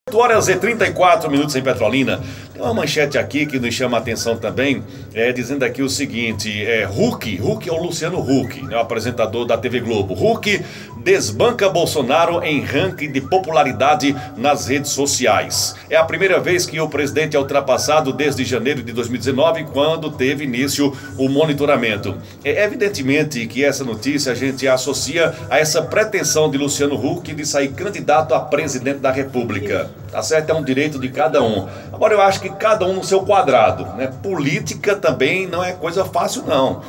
8 horas e 34 minutos em Petrolina. Tem uma manchete aqui que nos chama a atenção também, dizendo aqui o seguinte, Huck é o Luciano Huck, né, o apresentador da TV Globo. Huck desbanca Bolsonaro em ranking de popularidade nas redes sociais. É a primeira vez que o presidente é ultrapassado desde janeiro de 2019, quando teve início o monitoramento. É evidentemente que essa notícia a gente associa a essa pretensão de Luciano Huck de sair candidato a presidente da República. Tá certo? É um direito de cada um. Agora eu acho que cada um no seu quadrado, né? Política também não é coisa fácil, não.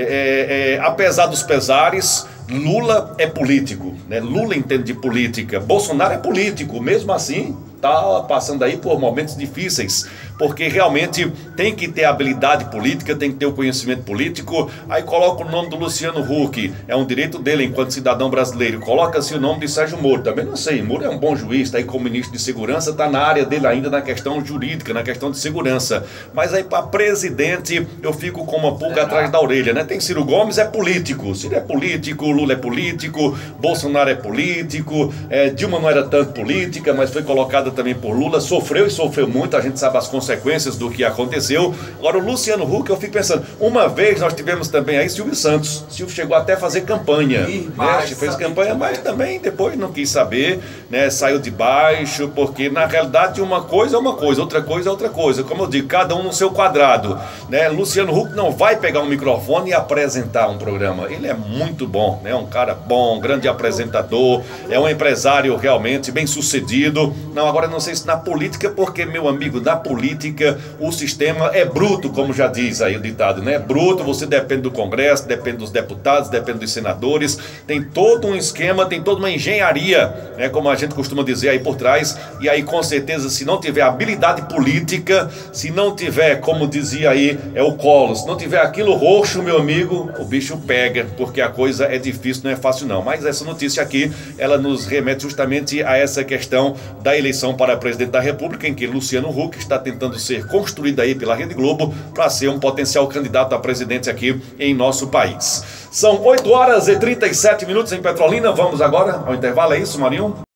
Apesar dos pesares, Lula é político, né? Lula entende de política. Bolsonaro é político, mesmo assim está passando aí por momentos difíceis, porque realmente tem que ter habilidade política, tem que ter o conhecimento político. Aí coloca o nome do Luciano Huck, é um direito dele enquanto cidadão brasileiro. Coloca-se o nome de Sérgio Moro, também não sei, Moro é um bom juiz, está aí como ministro de segurança, está na área dele ainda na questão jurídica, na questão de segurança. Mas aí para presidente eu fico com uma pulga atrás da orelha, né? Tem Ciro Gomes, é político, Ciro é político, Lula é político, Bolsonaro é político, Dilma não era tanto política, mas foi colocada também por Lula, sofreu muito, a gente sabe as consequências do que aconteceu. Agora o Luciano Huck, eu fico pensando, uma vez nós tivemos também aí Silvio Santos. Silvio chegou até a fazer campanha, né? Fez campanha, mas também depois não quis saber, né? Saiu de baixo, porque na realidade uma coisa é uma coisa, outra coisa é outra coisa. Como eu digo, cada um no seu quadrado, né? Luciano Huck não vai pegar um microfone e apresentar um programa. Ele é muito bom, né? Um cara bom, grande apresentador, é um empresário realmente bem sucedido. Não, agora não sei se na política, porque, meu amigo, na política o sistema é bruto, como já diz aí o ditado, né? É bruto, você depende do Congresso, depende dos deputados, depende dos senadores, tem todo um esquema, tem toda uma engenharia, né? Como a gente costuma dizer aí por trás, e aí com certeza se não tiver habilidade política, se não tiver, como dizia aí, o colo, se não tiver aquilo roxo, meu amigo, o bicho pega, porque a coisa é difícil, não é fácil não. Mas essa notícia aqui, ela nos remete justamente a essa questão da eleição para presidente da República, em que Luciano Huck está tentando ser construído aí pela Rede Globo para ser um potencial candidato a presidente aqui em nosso país. São 8 horas e 37 minutos em Petrolina. Vamos agora ao intervalo, é isso, Marinho?